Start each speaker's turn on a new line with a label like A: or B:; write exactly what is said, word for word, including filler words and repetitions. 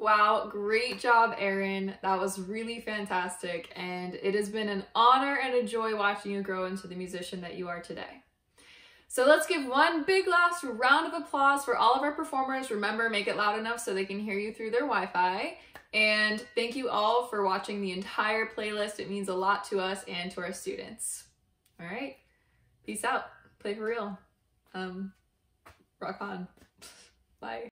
A: Wow, great job, Erin. That was really fantastic, and it has been an honor and a joy watching you grow into the musician that you are today. So let's give one big last round of applause for all of our performers. Remember, make it loud enough so they can hear you through their Wi-Fi. And thank you all for watching the entire playlist. It means a lot to us and to our students. All right, peace out. Play for real. Um, rock on. Bye.